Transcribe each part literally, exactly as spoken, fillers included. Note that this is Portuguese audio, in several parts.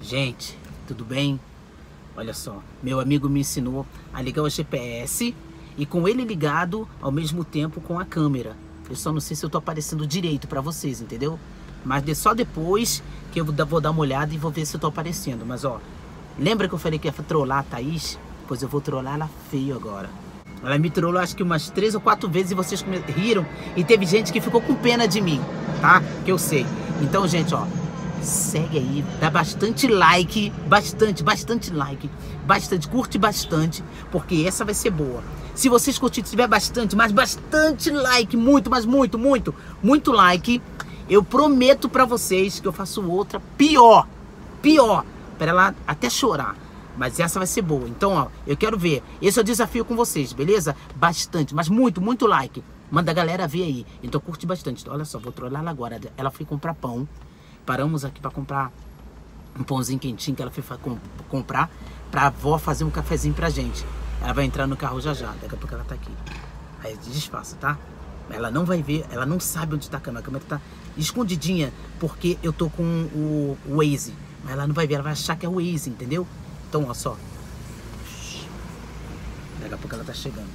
Gente, tudo bem? Olha só, meu amigo me ensinou a ligar o G P S e com ele ligado ao mesmo tempo com a câmera. Eu só não sei se eu tô aparecendo direito pra vocês, entendeu? Mas só depois que eu vou dar uma olhada e vou ver se eu tô aparecendo. Mas ó, lembra que eu falei que ia trollar a Thaís? Pois eu vou trollar ela feio agora. Ela me trollou acho que umas três ou quatro vezes e vocês riram. E teve gente que ficou com pena de mim, tá? Que eu sei. Então, gente, ó, segue aí, dá bastante like, bastante, bastante like, bastante, curte bastante, porque essa vai ser boa. Se vocês curtirem, se tiver bastante, mas bastante like, muito, mas muito, muito, muito like, eu prometo pra vocês que eu faço outra pior, pior, pra ela até chorar. Mas essa vai ser boa. Então, ó, eu quero ver. Esse é o desafio com vocês, beleza? Bastante, mas muito, muito like. Manda a galera ver aí. Então curte bastante. Olha só, vou trollar ela agora. Ela foi comprar pão. Paramos aqui pra comprar um pãozinho quentinho que ela foi comprar pra avó fazer um cafezinho pra gente. Ela vai entrar no carro já já. Daqui a pouco ela tá aqui. Aí disfarça, tá? Ela não vai ver, ela não sabe onde tá a câmera. A câmera tá escondidinha porque eu tô com o, o Waze. Mas ela não vai ver, ela vai achar que é o Waze, entendeu? Então, olha só. Daqui a pouco ela tá chegando.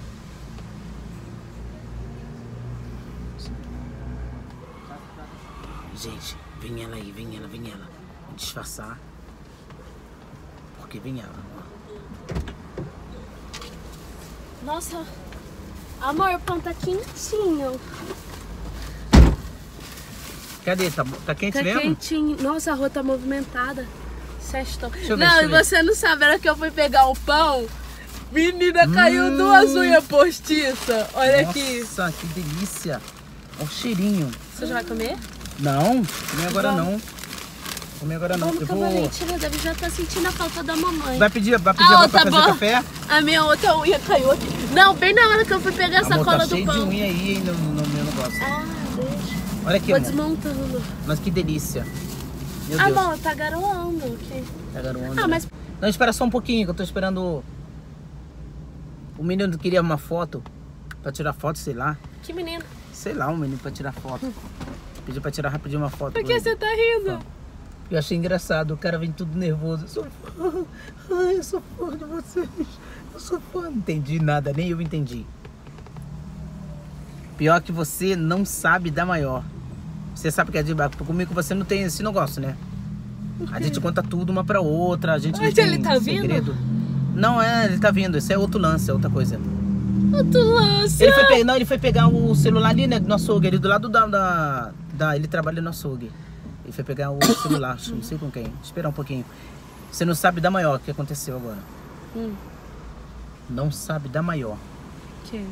Gente, vem ela aí, vem ela, vem ela. Vou disfarçar. Porque vem ela, ó. Nossa, amor, o pão tá quentinho. Cadê? Tá, tá quente tá mesmo? Tá quentinho. Nossa, a rua tá movimentada. Sextou. Deixa eu ver, não, deixa eu e ver. você não sabe, era que eu fui pegar o pão. Menina, caiu hum. duas unhas postiças. Olha Nossa, aqui. Nossa, que delícia. Olha o cheirinho. Você já vai comer? Não, comer agora Vamos. não. Comer agora não. Vamos, Eu que a vou... Valentina deve já tá sentindo a falta da mamãe. Vai pedir, vai pedir Ah, a avó pra tá fazer bom. café? A minha outra unha caiu aqui. Não, bem na hora que eu fui pegar a Amor, sacola tá do cheio pão. de unha aí no, no meu negócio. Ah, deixa. Olha aqui, Vou amor. desmontando. Mas que delícia. Meu Ah, Deus. bom, tá garoando aqui. Tá garoando, Ah, né? mas... Não, espera só um pouquinho, que eu tô esperando... O menino queria uma foto. Pra tirar foto, sei lá. Que menino? Sei lá, um menino pra tirar foto. Pediu pra tirar rapidinho uma foto. Por que você tá rindo? Eu achei engraçado, o cara vem tudo nervoso. Eu sou fã. Ai, eu sou fã de vocês. Eu sou fã. Não entendi nada, nem eu entendi. Pior que você não sabe dar maior. Você sabe que é de comigo você não tem esse negócio, né? A gente conta tudo uma pra outra, a gente não Mas tem ele tá segredo. vindo? Não, é, ele tá vindo. Esse é outro lance, é outra coisa. Outro lance. Ele foi, pe... não, ele foi pegar o celular ali, né, do açougue, ali do lado da, da, da... Ele trabalha no açougue. Ele foi pegar o celular, não sei com quem. Esperar um pouquinho. Você não sabe da maior o que aconteceu agora. Hum. Não sabe da maior. Quem?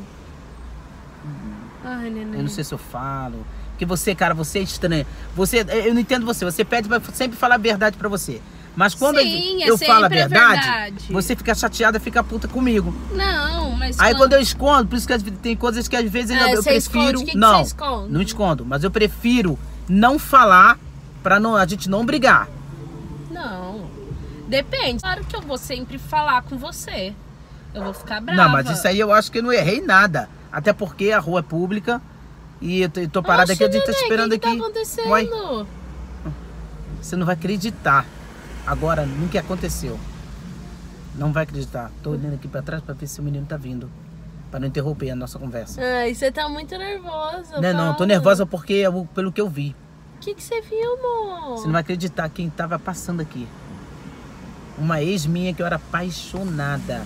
Ai, neném. Eu não sei se eu falo. Porque você, cara, você é estranho. Você, eu não entendo você. Você pede pra sempre falar a verdade pra você. Mas quando Sim, eu, eu é falo a sempre a verdade, verdade. você fica chateada, fica puta comigo. Não, mas... Aí quando eu escondo, por isso que tem coisas que às vezes Ah, eu, eu você prefiro... esconde? O que que não, você esconde? não escondo. Mas eu prefiro não falar pra não, a gente não brigar. Não. Depende. Claro que eu vou sempre falar com você. Eu vou ficar brava. Não, mas isso aí eu acho que eu não errei nada. Até porque a rua é pública e eu tô, eu tô parada Oxe, aqui, a gente tá neném, esperando que que aqui. tá acontecendo? Uai, você não vai acreditar. Agora, nunca aconteceu. Não vai acreditar. Tô olhando aqui pra trás pra ver se o menino tá vindo. Pra não interromper a nossa conversa. Ai, você tá muito nervosa. Não, não, tô nervosa porque eu, pelo que eu vi. O que que você viu, amor? Você não vai acreditar quem tava passando aqui. Uma ex minha que eu era apaixonada.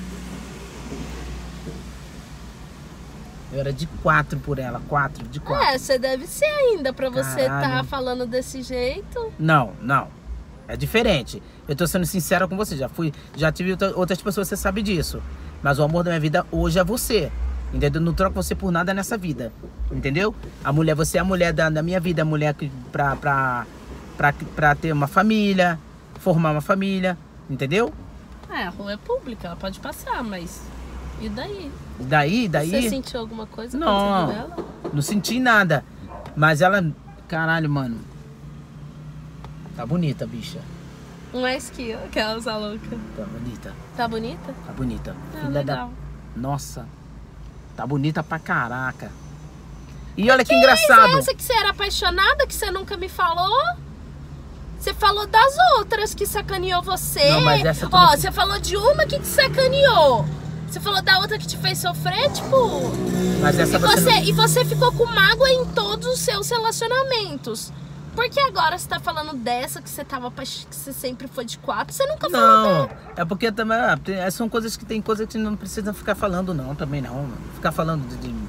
Eu era de quatro por ela, quatro, de quatro. É, você deve ser ainda pra você Caralho. tá falando desse jeito. Não, não. É diferente. Eu tô sendo sincera com você. Já fui, já tive outra- outras pessoas, você sabe disso. Mas o amor da minha vida hoje é você. Entendeu? Não troco você por nada nessa vida. Entendeu? A mulher, você é a mulher da, da minha vida, a mulher que, pra, pra, pra, pra ter uma família, formar uma família. Entendeu? É, a rua é pública, ela pode passar, mas... E daí? Daí, daí. Você sentiu alguma coisa Não. acontecendo dela? Não senti nada. Mas ela. Caralho, mano. Tá bonita, bicha. Mais que eu, aquelas louca. Tá bonita. Tá bonita? Tá bonita. Ah, Filha legal. da. Nossa. Tá bonita pra caraca. E olha que, Que engraçado. é essa que você era apaixonada, que você nunca me falou? Você falou das outras que sacaneou você. Não, mas essa tu Ó, não- você falou de uma que te sacaneou. Você falou da outra que te fez sofrer, tipo... Mas essa E você, você, não... e você ficou com mágoa em todos os seus relacionamentos. Por que agora você tá falando dessa que você tava que você sempre foi de quatro? Você nunca falou Não, dela. é porque também ah, tem- são coisas que tem coisas que não precisa ficar falando não, também não. Ficar falando de... de...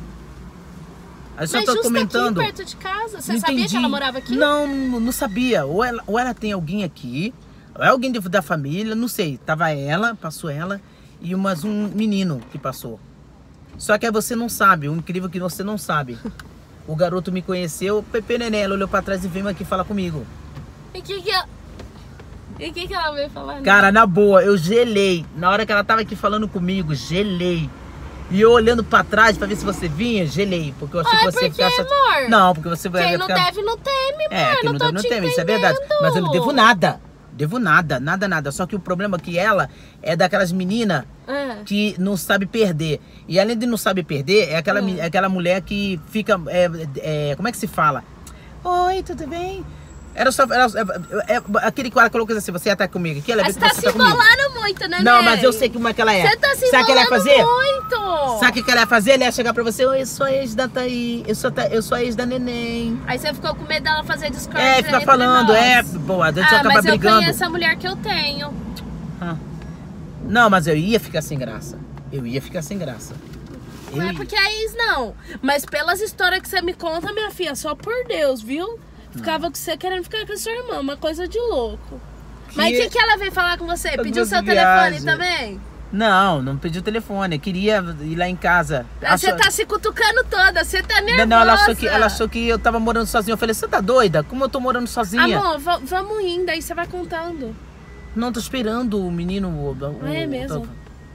Aí só Mas tô justo comentando. aqui, perto de casa. Você Não sabia entendi. que ela morava aqui? Não, não, não sabia. Ou ela, ou ela tem alguém aqui, ou é alguém de- da família, não sei. Tava ela, passou ela e umas um menino que passou. Só que aí você não sabe, o incrível é que você não sabe. O garoto me conheceu, Pepe Neném, ela olhou pra trás e veio aqui falar comigo. E o que que ela... E o que que ela veio falar? Cara, na boa, eu gelei. Na hora que ela tava aqui falando comigo, gelei. E eu olhando pra trás pra ver se você vinha, gelei. Porque eu achei Ai, que você por ia ficar... quê, sat- amor? Não, porque você vai Quem não ficar... deve não teme, É, mano. quem não tô deve não te teme, isso é verdade. entendendo. Mas eu não devo nada. Devo nada, nada, nada. Só que o problema é que ela é daquelas meninas Ah. que não sabe perder. E além de não saber perder, é aquela, Hum. mi- é aquela mulher que fica... é, é, como é que se fala? Oi, tudo bem? Era só... Era, é, é, aquele cara colocou assim, você ia estar comigo aqui, ela Mas vê tá que se você tá comigo. embolando muito, né, Não, Ney? mas eu sei como é que ela é. Você tá se Sabe o que ela ia embolando fazer? muito. Sabe o que ela ia fazer? Ela ia chegar pra você, oi, eu sou a ex da Thaí, eu sou, ta- eu sou a ex da Neném. Aí você ficou com medo dela fazer Discord. É, fica entre falando, nós. é, boa, a gente Ah, acaba mas eu brigando. conheço a mulher que eu tenho. Ah. Não, mas eu ia ficar sem graça. Eu ia ficar sem graça. Eu Não é ia. porque é ex, não. Mas pelas histórias que você me conta, minha filha, só por Deus, viu? Ficava com você querendo ficar com a sua irmã, uma coisa de louco. Mas o que, que ela veio falar com você? Eu Pediu tô seu de telefone viagem. também? Não, não pediu telefone. Eu queria ir lá em casa. Aí Você Achou- tá se cutucando toda, você tá nervosa. Não, ela achou, que, ela achou que eu tava morando sozinha. Eu falei, você tá doida? Como eu tô morando sozinha? Amor, va- vamos indo, aí você vai contando. Não, tô esperando o menino. O, o- É o- mesmo?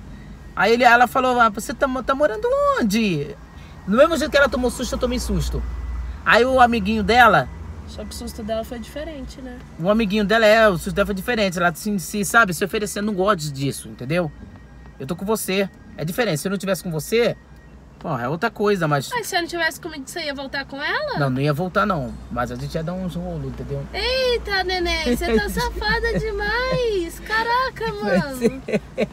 Aí ele, ela falou, ah, você tá, tá morando onde? No mesmo jeito que ela tomou susto, eu tomei susto. Aí o amiguinho dela, Só que o susto dela foi diferente, né? o amiguinho dela é, o susto dela foi diferente. Ela se, se sabe, se oferecendo, não gosto disso, entendeu? Eu tô com você. É diferente. Se eu não tivesse com você, pô, é outra coisa, mas. Mas se eu não tivesse comigo, você ia voltar com ela? Não, não ia voltar não. Mas a gente ia dar uns rolos, entendeu? Eita, neném, você tá safada demais. Caraca, mano.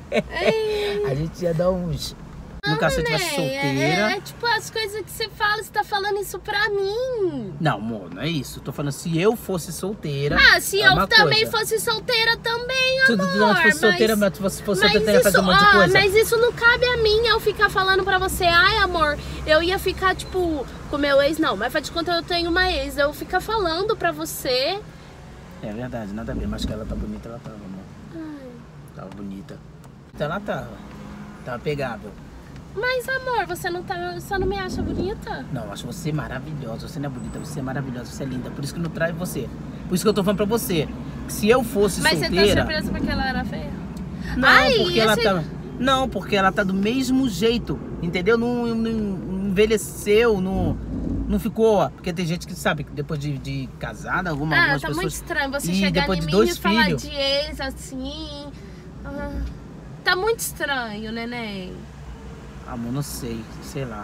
Ei. A gente ia dar uns. No caso, se eu tivesse Neném, solteira. É, é tipo as coisas que você fala, você tá falando isso pra mim. Não, amor, não é isso. Tô falando se eu fosse solteira. Ah, se é eu uma também coisa. fosse solteira também, Tu, amor. tu não fosse mas- solteira, mas tu fosse, fosse Mas solteira, ia fazer um monte de ó, coisa. mas isso não cabe a mim, eu ficar falando pra você, ai amor, eu ia ficar tipo com meu ex, não, mas faz de conta eu tenho uma ex, eu ficar falando pra você. É verdade, nada a ver. Mas que ela tá bonita, ela tava, amor. Ai, Tava bonita. Então ela tava. Tava pegável. mas amor, você não tá, você não me acha bonita? Não, acho você maravilhosa. Você não é bonita, você é maravilhosa, você é linda. Por isso que não trai você. Por isso que eu tô falando pra você. Que se eu fosse Mas você tá solteira. surpresa porque ela era feia? Não, Ai, porque ela esse- tá. Não, porque ela tá do mesmo jeito. Entendeu? Não, não envelheceu, não. Não ficou. Porque tem gente que sabe que depois de, de casada, alguma, Ah, algumas tá pessoas. muito estranho você E chegar depois em de mim dois e falar filhos. de ex assim. Ah, tá muito estranho, neném. Amor, não sei, sei lá.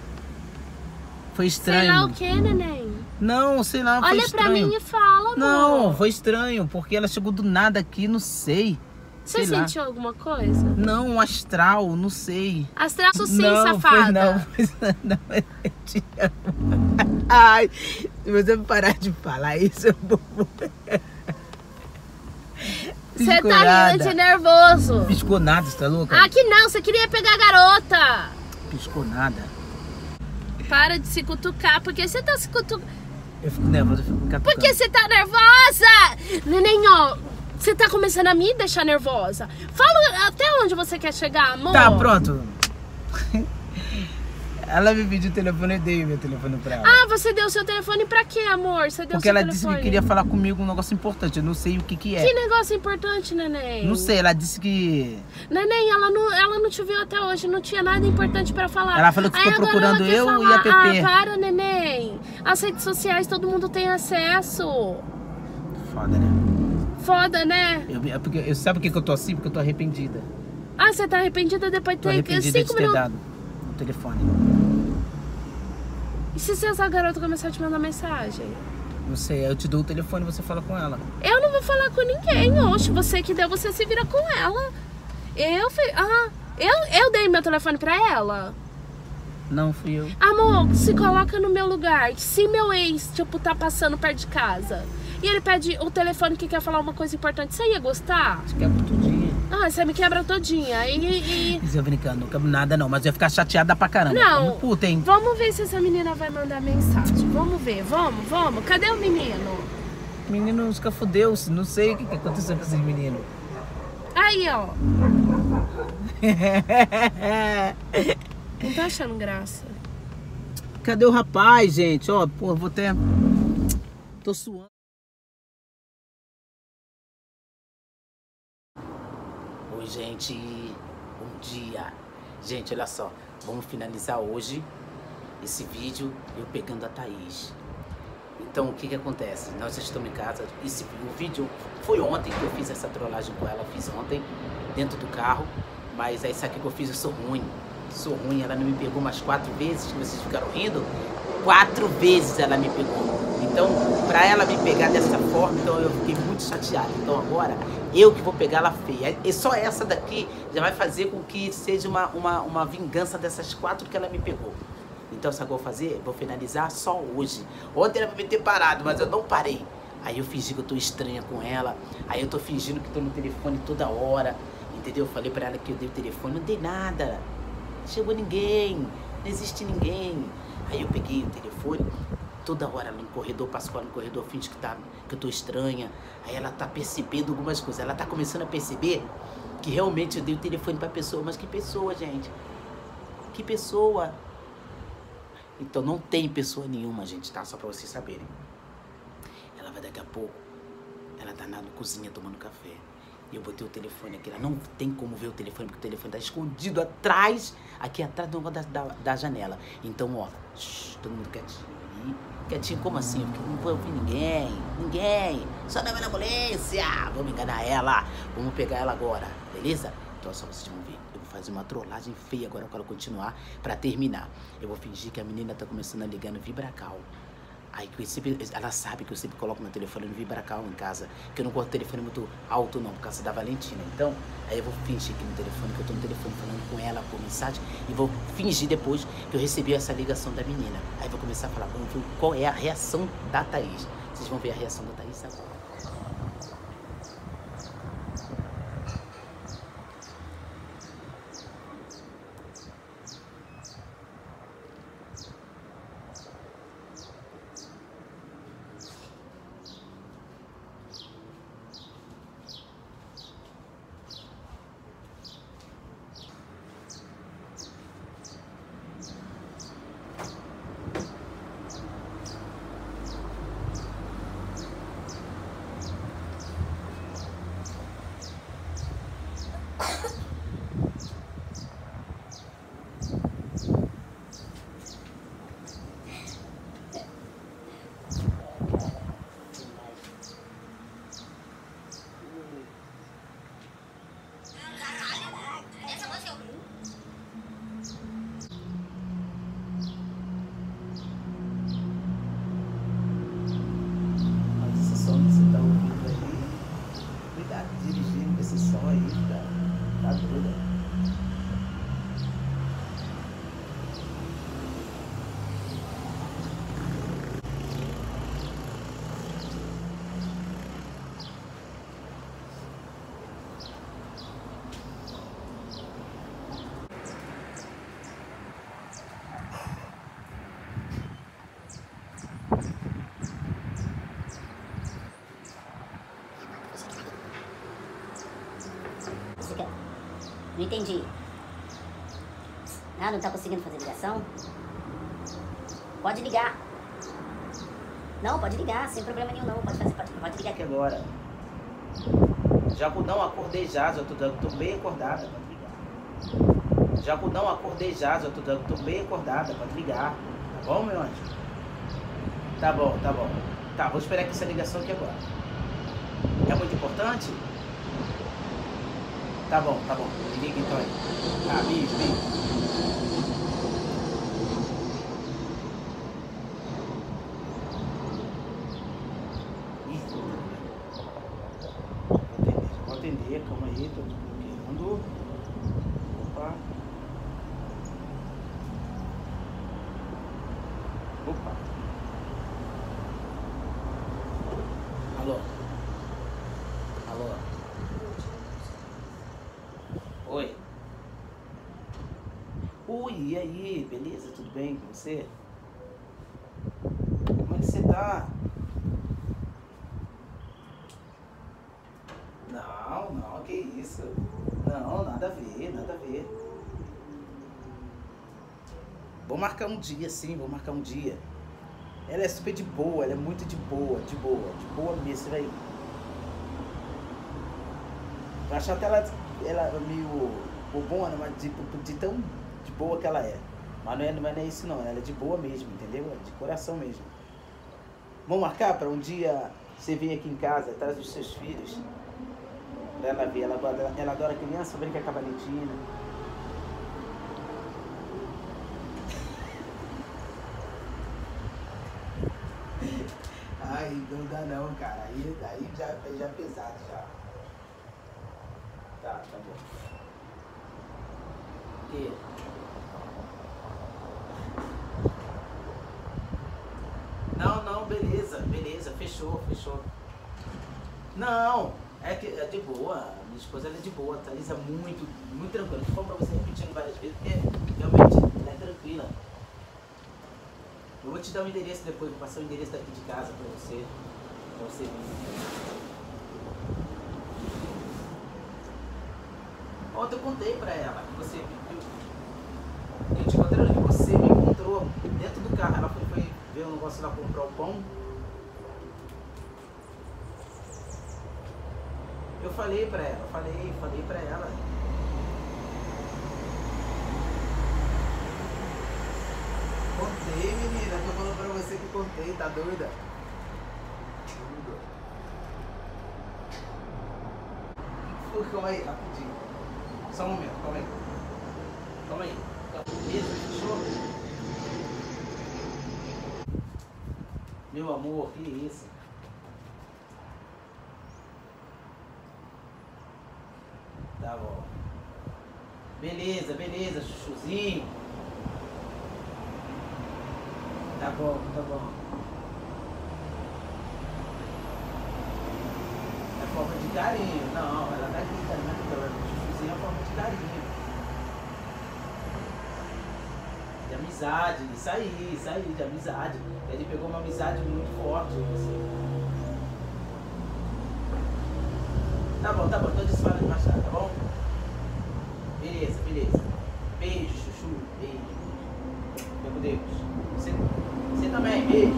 Foi Sei lá estranho. o que, neném? Não, sei lá, foi Olha estranho. pra mim e fala, amor. Não, foi estranho, porque ela chegou do nada aqui, não sei. Você sei lá. sentiu alguma coisa? Não, um astral, não sei. Astral sim, não, safada. Foi, não, foi, não, eu te amo. Ai, se você parar de falar isso, eu vou... Você tá rindo de nervoso. Piscou nada, você tá louca? Ah, que não, você queria pegar a garota. Piscou nada. Para de se cutucar, porque você tá se cutucando. Eu fico nervosa, eu fico catucando. Por que você tá nervosa? Neném, ó, você tá começando a me deixar nervosa. Fala até onde você quer chegar, amor. Tá, pronto. Ela me pediu o telefone, eu dei meu telefone pra ela. Ah, você deu seu telefone pra quê, amor? Você deu Porque seu ela telefone. disse que queria falar comigo um negócio importante, eu não sei o que que é. Que negócio importante, neném? Não sei, ela disse que... Neném, ela não, ela não te viu até hoje, não tinha nada importante pra falar. Ela falou que ficou Aí agora procurando ela quer eu falar. e a Pepe. Ah, para, neném. As redes sociais todo mundo tem acesso. Foda, né? Foda, né? Eu, é porque, eu, sabe por que que eu tô assim? Porque eu tô arrependida. Ah, você tá arrependida depois de Tô ter arrependida de cinco ter minutos. dado o telefone. E se essa garota começar a te mandar mensagem? Não sei, eu te dou o telefone e você fala com ela. Eu não vou falar com ninguém, oxe. Você que deu, você se vira com ela. Eu fui... Ah, eu, eu dei meu telefone pra ela. Não, fui eu. Amor, se coloca no meu lugar. Se meu ex, tipo, tá passando perto de casa e ele pede o telefone que quer falar uma coisa importante, você ia gostar? Te quebra tudinho. Ah, você me quebra todinha. E... e... Eu brincando, não quebro nada não, mas eu ia ficar chateada pra caramba. Não, Como puta, hein? Vamos ver se essa menina vai mandar mensagem. Vamos ver, vamos, vamos. Cadê o menino? O menino nunca fudeu, não sei o que, que aconteceu com esse menino. Aí, ó. Não tá achando graça? Cadê o rapaz, gente? Ó, pô, vou até... Tô suando. Oi, gente. Bom dia. Gente, olha só. Vamos finalizar hoje esse vídeo eu pegando a Thaís. Então, o que que acontece? Nós estamos em casa. Esse, o vídeo foi ontem que eu fiz essa trollagem com ela. Fiz ontem, dentro do carro. Mas é isso aqui que eu fiz, eu sou ruim. Sou ruim, ela não me pegou mais quatro vezes, que vocês ficaram rindo. Quatro vezes ela me pegou. Então, pra ela me pegar dessa forma, então eu fiquei muito chateado. Então agora, eu que vou pegar ela feia. E só essa daqui já vai fazer com que seja uma, uma, uma vingança dessas quatro que ela me pegou. Então, sabe o que eu vou fazer? Vou finalizar só hoje. Ontem era pra me ter parado, mas eu não parei. Aí eu fingi que eu tô estranha com ela. Aí eu tô fingindo que tô no telefone toda hora. Entendeu? Eu falei pra ela que eu dei o telefone, não dei nada. Chegou ninguém, não existe ninguém. Aí eu peguei o telefone, toda hora no corredor, passo com ela no corredor, finge que, tá, que eu tô estranha. Aí ela tá percebendo algumas coisas, ela tá começando a perceber que realmente eu dei o telefone pra pessoa. Mas que pessoa, gente? Que pessoa? Então não tem pessoa nenhuma, gente, tá? Só pra vocês saberem. Ela vai daqui a pouco, ela tá na cozinha tomando café. E eu botei o telefone aqui, ela não tem como ver o telefone, porque o telefone tá escondido atrás, aqui atrás do, da, da, da janela. Então, ó, shh, todo mundo quietinho aí. Quietinho, como assim? Porque não vou ouvir ninguém, ninguém. Só não vai na polícia. Vamos enganar ela, vamos pegar ela agora, beleza? Então, só vocês vão ver. Eu vou fazer uma trollagem feia agora quando ela continuar, pra terminar. Eu vou fingir que a menina tá começando a ligar no Vibracal. Aí que eu sempre, ela sabe que eu sempre coloco meu telefone no Vibracal em casa, que eu não gosto de telefone muito alto não, por causa da Valentina. Então, aí eu vou fingir aqui no telefone, que eu tô no telefone falando com ela por mensagem, e vou fingir depois que eu recebi essa ligação da menina. Aí vou começar a falar, vamos ver qual é a reação da Thaís. Vocês vão ver a reação da Thaís agora. Não entendi. Ah, não tá conseguindo fazer ligação? Pode ligar. Não, pode ligar, sem problema nenhum não. Pode fazer, pode, pode ligar. Aqui agora. Jacudão, acordei já, já tô, tô bem acordada, pode ligar. Jacudão, acordei já, já tô, tô bem acordada, pode ligar. Tá bom, meu anjo? Tá bom, tá bom. Tá, vou esperar aqui essa ligação aqui agora. É muito importante? Tá bom, tá bom. Me liga então aí. Tá, beijo, beijo. aí, calma aí, tô desbloqueando. Opa. Opa. Alô? Alô? Oi? Oi, e aí? Beleza? Tudo bem com você? Como é que você tá? Não, não, que isso? Não, nada a ver, nada a ver. Vou marcar um dia, sim, vou marcar um dia. Ela é super de boa, ela é muito de boa, de boa, de boa mesmo, você vai... Vai achar até ela, ela meio bobona, mas de, de tão de boa que ela é. Mas não é, não é isso não, ela é de boa mesmo, entendeu? É de coração mesmo. Vamos marcar para um dia você vir aqui em casa, atrás dos seus filhos. Pra ela ver, ela adora, ela adora criança, brinca com a Valentina. Ai, não dá não, cara. Aí, aí já, já é pesado já. Tá, tá bom. O quê? Não, não, beleza, beleza, fechou, fechou. Não, é que é de boa, minha esposa ela é de boa, a Thaís é muito, muito tranquila. Eu falo pra você repetindo várias vezes, porque realmente ela é tranquila. Eu vou te dar o endereço depois, vou passar o endereço daqui de casa pra você, pra você vir. Ontem eu contei pra ela que você, eu, eu te contei que você me encontrou dentro do carro, ela foi, foi ver o negócio lá, comprar o pão. Eu falei pra ela, falei, falei pra ela. Contei, menina, tô falando pra você que contei, tá doida? Calma aí, rapidinho. Só um momento, calma aí. Calma aí. Isso, fechou? Meu amor, que isso? Tá bom. Beleza, beleza, chuchuzinho. Tá bom, tá bom. É forma de carinho. Não, ela tá aqui, tá vendo? Chuchuzinho é forma de carinho. De amizade, isso aí, isso aí, de amizade. Ele pegou uma amizade muito forte com você. Tá bom, tá bom, então a gente fala de mais tarde, tá bom? Beleza, beleza. Beijo, chuchu, beijo. Fica com Deus. Você, você também, beijo.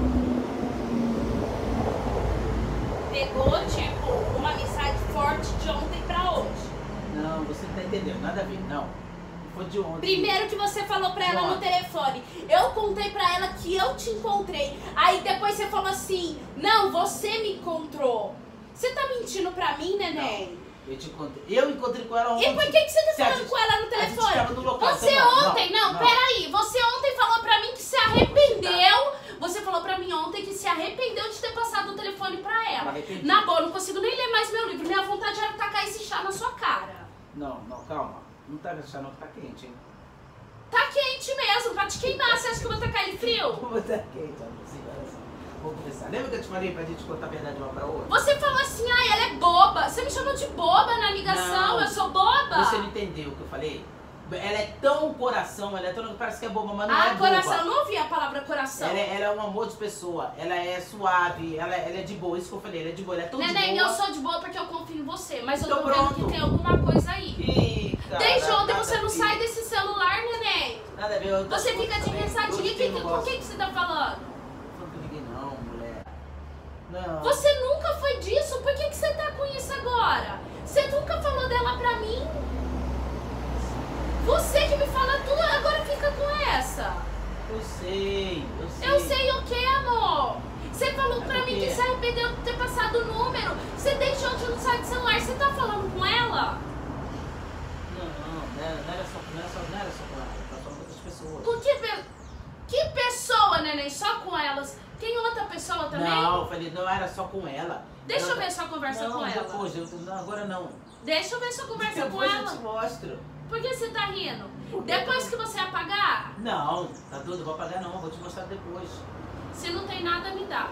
Pegou, tipo, uma amizade forte de ontem pra hoje. Não, você não tá entendendo, nada a ver, não. Foi de ontem. Primeiro que você falou pra ela no telefone, eu contei pra ela que eu te encontrei. Aí depois você falou assim, não, você me encontrou. Você tá mentindo pra mim, neném? Não, eu te encontrei. Eu encontrei com ela ontem. E por que, que você tá Se falando gente, com ela no telefone? A gente no local, você não, ontem, não, não, não, peraí. Você ontem falou pra mim que se arrependeu. Você falou pra mim ontem que se arrependeu de ter passado o telefone pra ela. Na boa, eu não consigo nem ler mais meu livro. Minha vontade era tacar esse chá na sua cara. Não, não, calma. Não tá achando que tá quente, hein? Tá quente mesmo, pra te queimar. Você acha que eu vou tacar ele frio? Como tá quente, olha assim, olha assim. Vamos começar. Lembra que eu te falei pra gente contar a verdade uma pra outra? Você falou assim, ah, ela é boba. Você me chamou de boba na ligação, Não, eu sou boba. Você não entendeu o que eu falei? Ela é tão coração, ela é tão... Parece que é boba, mas não ah, é coração, boba. eu não ouvi a palavra coração. Ela é, ela é um amor de pessoa, ela é suave, ela, ela é de boa, isso que eu falei, ela é de boa, ela é tão Neném, de boa. eu sou de boa porque eu confio em você, mas Então eu tô vendo pronto. que tem alguma coisa aí. Ih, cara, Desde ontem nada você não a ver. sai desse celular, neném. Nada a ver. Eu tô Você fica de também. rezadinha. Hoje Que, tem um que, com negócio. quem que você tá falando? Não tô liguei não, mulher. Não. Você nunca foi disso, por que, que você tá com isso agora? Você nunca falou dela pra mim? Você que me fala tudo, agora fica com essa. Eu sei, eu sei. Eu sei o que, amor? Você falou É pra mim porque- que se arrependeu de ter passado o número. Você deixou de não sair do celular. Você tá falando com ela? Não, não, não era, não era só, não era só, não era só com ela, eu tava falando com outras pessoas. Com que, pe- que pessoa, neném? Só com elas? Tem outra pessoa também? Não, falei, não era só com ela. Deixa ela eu ver sua conversa não, com ela. Depois, eu, não, agora não. Deixa eu ver sua conversa com Depois ela. eu te mostro. Por que você tá rindo? Porque Depois eu- que você apagar, Não, tá doido, eu vou apagar não, vou te mostrar depois. se não tem nada, me dá.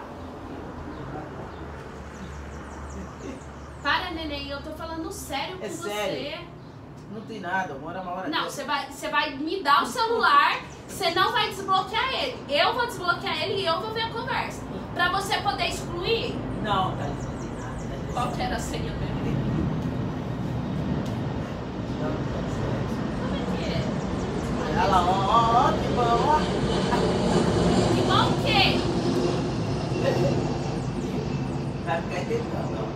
Para, neném, eu tô falando sério com É você. sério. Não tem nada, uma hora, uma hora. Não, você vai, você vai me dar o celular, você não vai desbloquear ele. Eu vou desbloquear ele e eu vou ver a conversa. Pra você poder excluir, Não, Thaís, não tem nada. Thaís. qual que era a senha mesmo? Não, não tá certo. Como é que é? Olha lá, ó, ó, ó, que bom, ó. Que bom o quê? Vai ficar tentando, ó.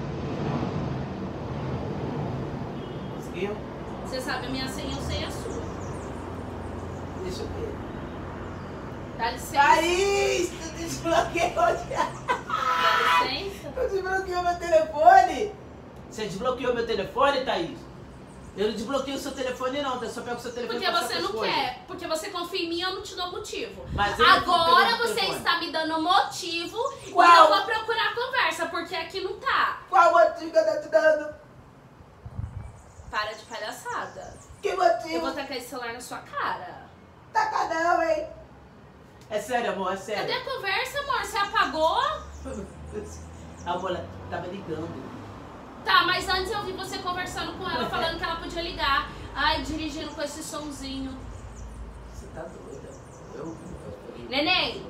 Conseguiu? Você sabe a minha senha, eu sei a sua. Deixa eu ver. Dá licença. Thaís, tu desbloqueou. Dá licença. Tu desbloqueou meu telefone. Você desbloqueou meu telefone, Thaís? Eu não desbloqueei o seu telefone não, eu só pego o seu telefone Porque pra você essas não coisas. quer. Porque você confia em mim, eu não te dou motivo. Mas ele que Agora pegou o você telefone. está me dando motivo Qual? e eu vou procurar a conversa, porque aqui não tá. Qual motivo que eu tô te dando? Para de palhaçada. Que Eu vou motivo? tacar esse celular na sua cara. Taca não, hein? É sério, amor, é Cadê sério. a conversa, amor? Você apagou? Amor, ela tava ligando. Tá, mas antes eu vi você conversando com ela, falando que ela podia ligar. Ai, dirigindo com esse sonzinho. Você tá doida. Eu... eu... Neném,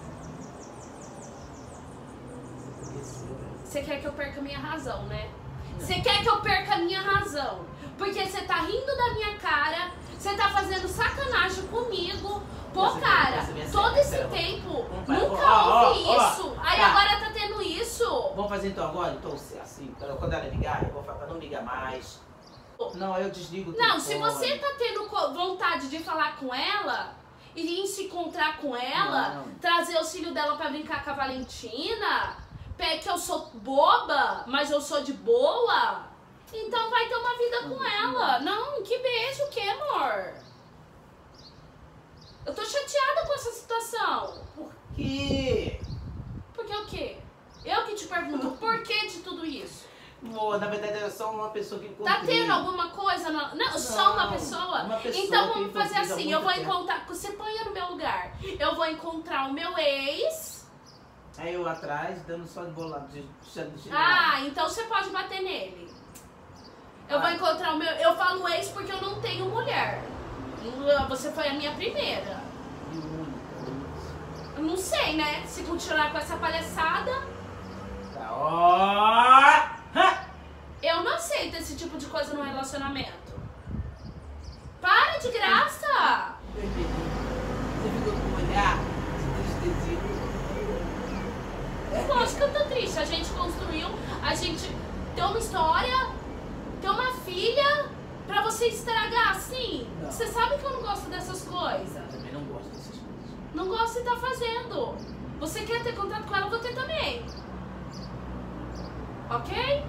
Esqueci. você quer que eu perca a minha razão, né? Você quer que eu perca a minha razão. Porque você tá rindo da minha cara, você tá fazendo sacanagem comigo. Pô, Você- cara, você me todo acerta, esse cara. tempo, Vamos pra- nunca ó, ó, houve ó, isso. Aí tá. agora tá tendo isso. Vamos fazer então agora? Então, assim, quando ela ligar, eu vou falar pra não ligar mais. Não, eu desligo o Não, se telefone. você tá tendo co- vontade de falar com ela e ir se encontrar com ela, Não. trazer os filhos dela pra brincar com a Valentina, pé que eu sou boba, mas eu sou de boa, então vai ter uma vida com ela. Não, que beijo, o que, amor? Eu tô chateada com essa situação. Por quê? Porque o quê? Eu que te pergunto, por que de tudo isso? Amor, na verdade era só uma pessoa que encontrei. Tá tendo alguma coisa? Na... Não, só uma Não, pessoa? uma pessoa Então que vamos fazer encontrei há assim, eu vou muito tempo. encontrar... Você põe no meu lugar. Eu vou encontrar o meu ex. Aí eu atrás, dando só de bolado, de puxando de Ah, então você pode bater nele. Eu vou Ah. encontrar o meu... Eu falo ex porque eu não tenho mulher. Você foi a minha primeira. E única. Eu não sei, né? Se continuar com essa palhaçada, Tá, ó! Hã! eu não aceito esse tipo de coisa no relacionamento. Para de graça! Eu entendi. Você ficou com um olhar de tristezinho. Lógico que eu tô triste. A gente construiu, a gente tem uma história, tem uma filha, pra você estragar assim. Não. Você sabe que eu não gosto dessas coisas. Eu também não gosto dessas coisas. Não gosto e tá fazendo. Você quer ter contato com ela, eu vou ter também. Ok?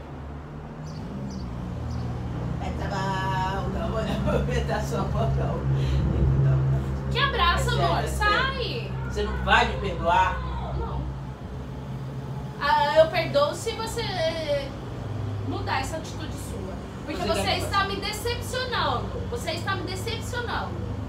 É, tá bom, não vou não apertar sua mão, não. Que abraço, É sério, amor. é sério. Sai. Você não vai me perdoar? Não. Ah, eu perdoo se você mudar essa atitude sua. Porque Você você quer- está me decepcionando. Você está me decepcionando.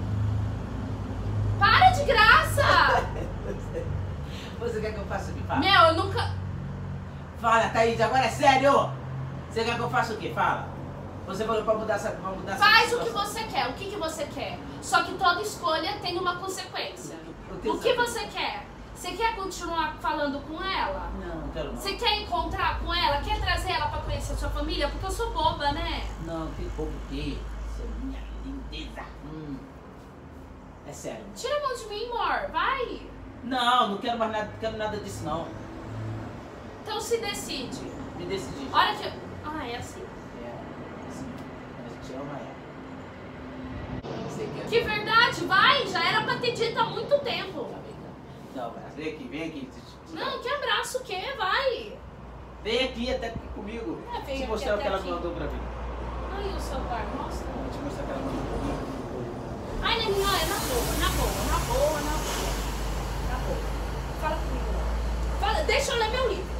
Para de graça! Você quer que eu faça o quê? Fala. Meu, eu nunca... Fala, Thaís, agora é sério! Você quer que eu faça o quê? Fala. Você falou pra mudar essa, pra mudar essa Faz o que situação. você quer. O que, que você quer? Só que toda escolha tem uma consequência. Eu tenho O que certeza. você quer? Você quer continuar falando com ela? Não, não quero não. Você quer encontrar com ela? Quer trazer ela pra conhecer a sua família? Porque eu sou boba, né? Não, que pouco que. Você é minha lindeza. Hum. É sério. Tira a mão de mim, amor. Vai. Não, não quero mais nada, não quero nada disso não. Então se decide. Me decidi. Hora que... Ah, é assim. É, assim, a gente ama ela. Você quer? Que verdade, vai. Já era pra ter dito há muito tempo. Tá bem, tá. Não, mas vem aqui, vem aqui. Não, que abraço o quê? Vai. Vem aqui até aqui comigo. É, vem Deixa eu aqui mostrar o até que ela aqui. mandou pra mim. Ai, o celular, mostra. Vou te mostrar o que ela mandou pra mim. Ai, Neninho, olha, na boa, na boa, na boa, na boa. Na boa. Fala comigo. Fala, deixa eu ler meu livro.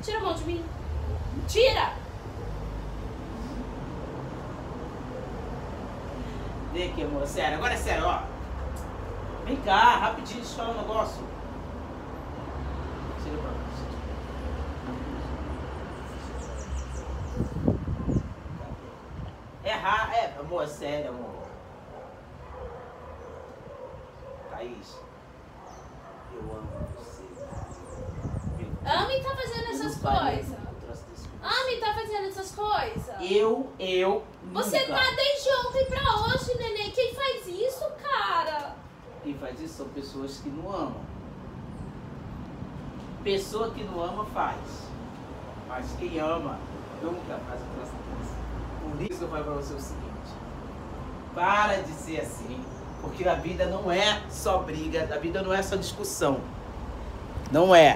Tira a mão de mim. Tira! Vem aqui, amor. Sério, agora é sério, ó. Vem cá, rapidinho, deixa eu falar um negócio. Chega pra cá. É raro, é, amor, é sério, amor. Thaís, eu amo você. Ami tá fazendo essas coisas. Ami tá fazendo essas coisas. Eu, eu, Você nunca. tá desde ontem pra hoje, neném. Quem faz isso, cara? Quem faz isso são pessoas que não amam. Pessoa que não ama faz. Mas quem ama nunca faz o troço desse. Por isso que eu falo pra você o seguinte. Para de ser assim. Porque a vida não é só briga. A vida não é só discussão. Não é.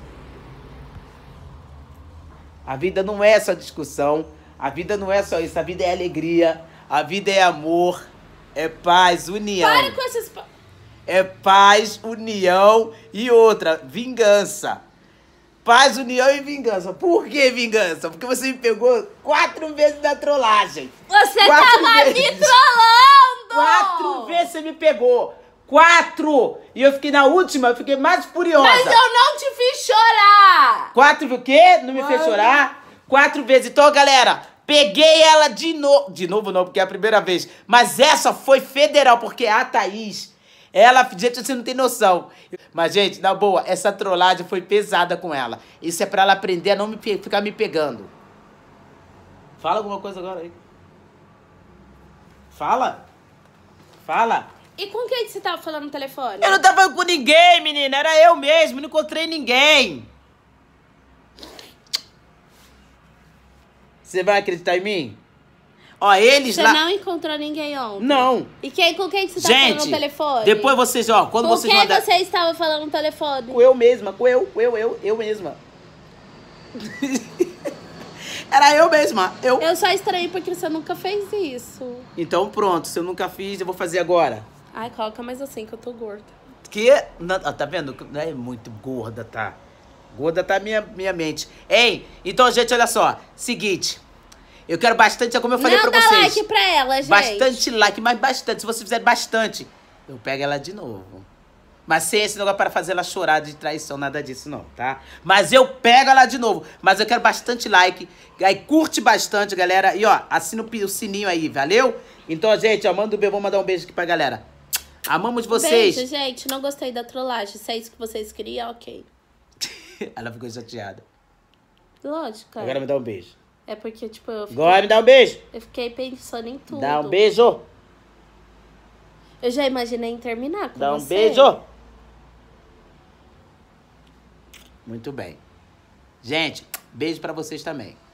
A vida não é só discussão. A vida não é só isso. A vida é alegria. A vida é amor. É paz, união. Para com essas... É paz, união e outra, vingança. Paz, união e vingança. Por que vingança? Porque você me pegou quatro vezes na trollagem. Você Quatro tava vezes. me trollando! Quatro vezes você me pegou. Quatro! E eu fiquei na última, eu fiquei mais furiosa. Mas eu não te fiz chorar! Quatro o quê? Não me fez Mano. chorar? Quatro vezes. Então, galera, peguei ela de novo. De novo não, porque é a primeira vez. Mas essa foi federal, porque a Thaís... Ela, gente, você não tem noção. Mas, gente, na boa, essa trollagem foi pesada com ela. Isso é pra ela aprender a não me pe- ficar me pegando. Fala alguma coisa agora aí. Fala. Fala. E com quem que você tava falando no telefone? Eu não tava falando com ninguém, menina. Era eu mesmo. Não encontrei ninguém. Você vai acreditar em mim? Ó, eles Você lá... não encontrou ninguém ontem? Não. E quem, com quem que você tava falando no Gente, telefone? depois vocês, ó, quando com vocês quem mandarem... você estava falando no telefone? Com eu mesma, com eu, com eu, eu, eu mesma. Era eu mesma, eu. Eu só estranhei porque você nunca fez isso. Então pronto, se eu nunca fiz, eu vou fazer agora. Ai, coloca mais assim que eu tô gorda. Que, não, ó, tá vendo? Não é muito gorda, tá? Gorda tá minha, minha mente. Ei, então, gente, olha só. Seguinte, eu quero bastante, como eu falei não pra dá vocês. like pra ela, gente. Bastante like, mas bastante. Se você fizer bastante, eu pego ela de novo. Mas sem esse negócio para fazer ela chorar de traição, nada disso não, tá? Mas eu pego ela de novo. Mas eu quero bastante like. Aí curte bastante, galera. E ó, assina o, o sininho aí, valeu? Então, gente, ó, manda um beijo. Vou mandar um beijo aqui pra galera. Amamos vocês. Beijo, gente. Não gostei da trollagem. Se é isso que vocês queriam, ok. Ela ficou chateada. Lógico, cara. Agora me dá um beijo. É porque, tipo, eu fiquei, Agora me dá um beijo. eu fiquei pensando em tudo. Dá um beijo. Eu já imaginei em terminar com Dá um você. beijo. Muito bem. Gente, beijo pra vocês também.